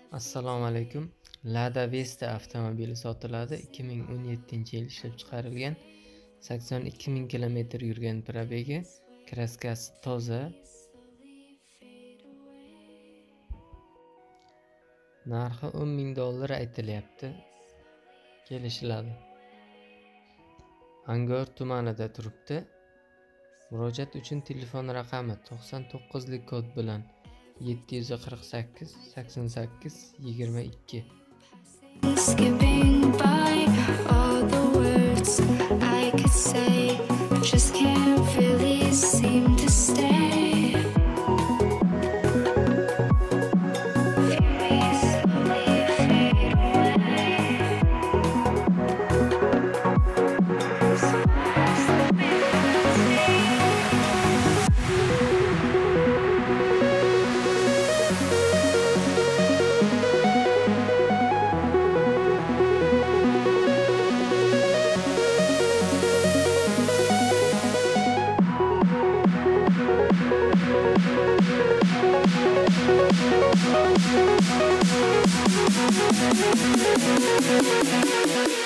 Assalomu alaykum. Lada Vesta avtomobili sotiladi. 2017-yil ishlab chiqarilgan, 82 ming kilometr yurgan probegi, kraskasi toza. Narxi $10,000 aytilyapti. Kelishiladi. Angor tumanida turibdi. Murojaat uchun telefon raqami 99lik kod bilan 748 88 22. Skipping by all the words I could say, just can't really seem to stay. Feel slowly fade away. So what's the big